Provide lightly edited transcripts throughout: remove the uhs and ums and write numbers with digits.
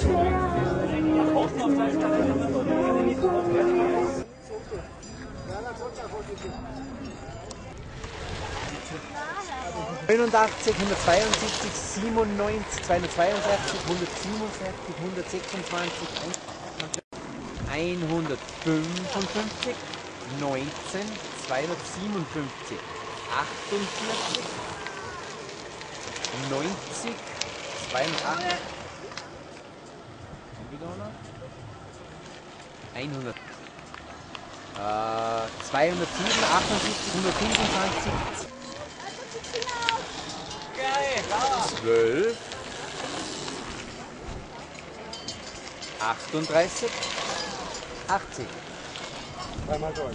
89, 172, 97, 262, 167, 126, 155, 19, 257, 48, 90, 82, 100, 207, 78, 125, 12, 38, 80. Dreimal durch.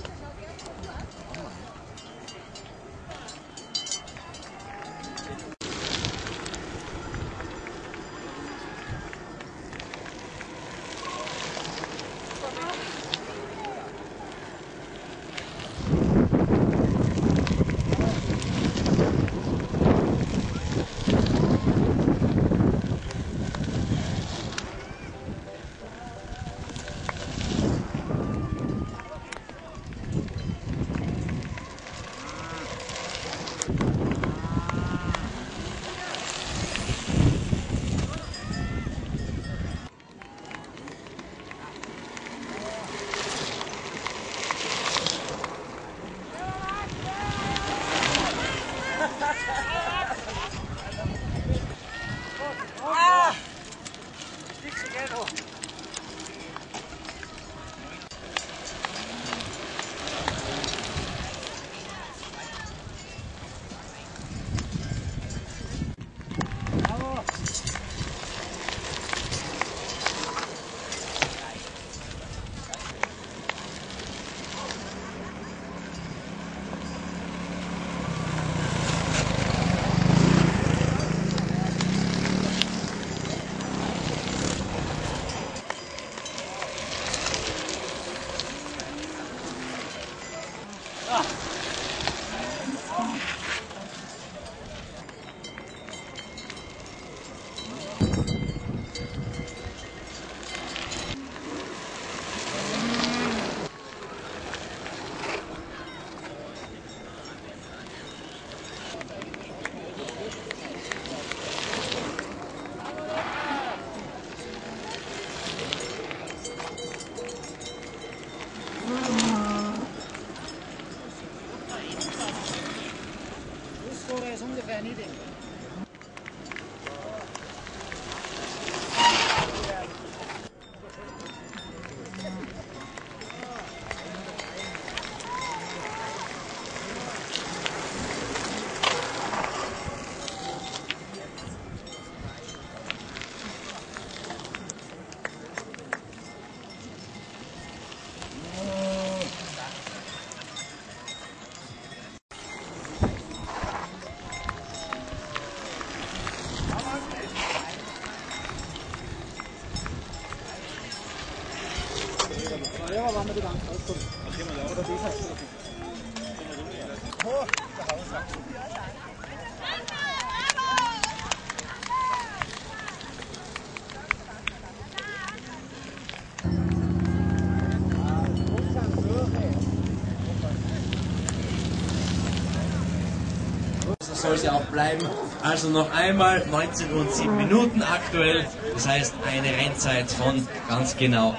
Soll sie auch bleiben. Also noch einmal 19 und 7 Minuten aktuell. Das heißt eine Rennzeit von ganz genau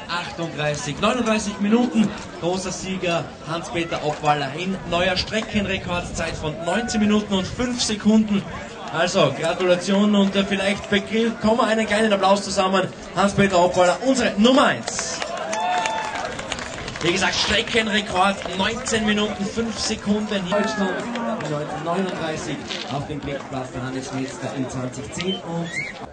39 Minuten. Großer Sieger Hans-Peter Obwaller in neuer Streckenrekordzeit von 19 Minuten und 5 Sekunden. Also Gratulation und vielleicht bekommen wir einen kleinen Applaus zusammen. Hans-Peter Obwaller, unsere Nummer 1. Wie gesagt, Streckenrekord 19 Minuten 5 Sekunden. Deutschland 1939 auf dem Blickplatz der Handelsminister in 2010 und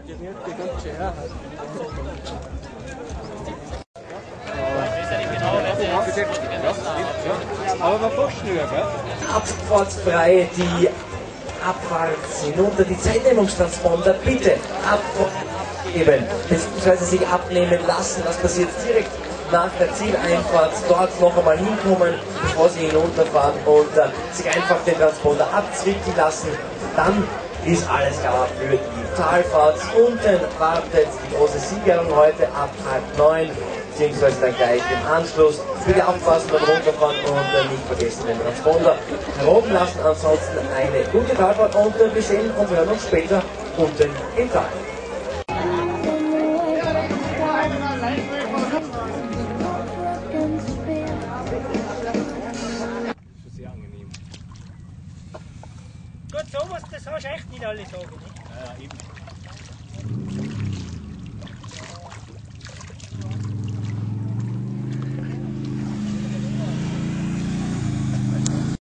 abfahrtsfrei die Abfahrt hinunter, die Zeitnehmungstransponder bitte abgeben, beziehungsweise sich abnehmen lassen. Was passiert direkt nach der Zieleinfahrt? Dort noch einmal hinkommen, bevor sie hinunterfahren und sich einfach den Transponder abzwicken lassen. Dann ist alles klar für die Talfahrt. Unten wartet die große Siegerin heute ab 8:30, beziehungsweise dann gleich im Anschluss. Bitte aufpassen beim Runterfahren und nicht vergessen den Transponder herunter lassen. Ansonsten eine gute Talfahrt und wir sehen und hören uns später unten im Tal. Gut, sowas, das hast du echt nicht alle sagen. Ne? Ja, eben.